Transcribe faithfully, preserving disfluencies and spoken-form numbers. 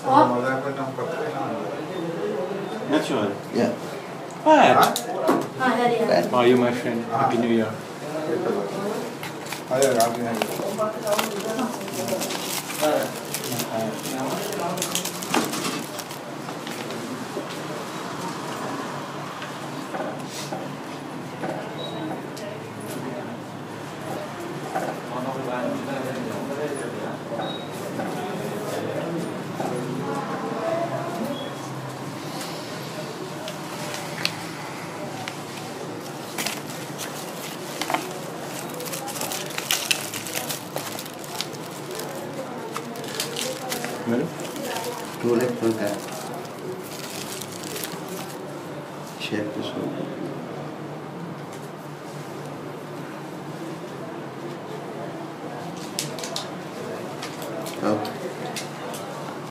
Natural. Yeah. Fire. Right. How are you, my friend? Happy New Year. Madam? Two leg full cut. Shape this one. Okay.